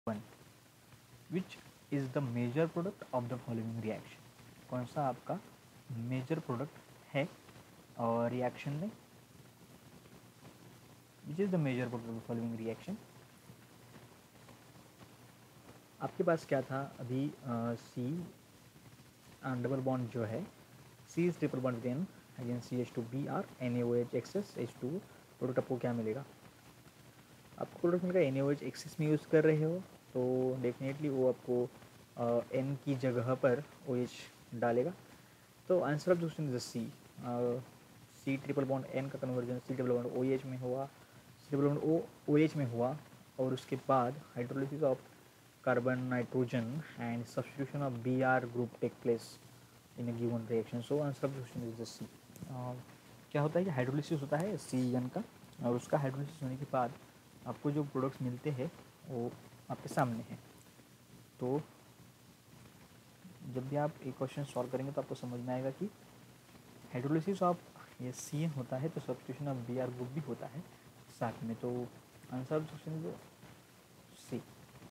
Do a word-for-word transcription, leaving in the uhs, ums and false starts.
One which is the major product of the following reaction. कौन सा आपका major product है और रिएक्शन में, which is the major product of the following reaction. आपके पास क्या था अभी, सी डबल बॉन्ड जो है, C is triple bond with N again C H two B R N A O H excess H two. Product आपको क्या मिलेगा, आपको प्रोडक्ट मिलेगा N A O H excess में यूज़ कर रहे हो तो डेफिनेटली वो आपको एन की जगह पर ओ एच डालेगा। तो answer of the question is C. C triple bond N का conversion C triple bond O H में हुआ, C triple bond O O H में हुआ, और उसके बाद hydrolysis of carbon nitrogen and substitution of B R group take place in a given reaction. So answer of the question is the C. क्या होता है कि हाइड्रोलिसिस होता है सी एन का, और उसका हाइड्रोलिसिस होने के बाद आपको जो प्रोडक्ट्स मिलते हैं वो आपके सामने हैं। तो जब भी आप एक क्वेश्चन सॉल्व करेंगे तो आपको समझ में आएगा कि हाइड्रोलिसिस ऑफ ये सी एन होता है तो substitution of B R group भी होता है साथ में। तो आंसर ऑफ क्वेश्चन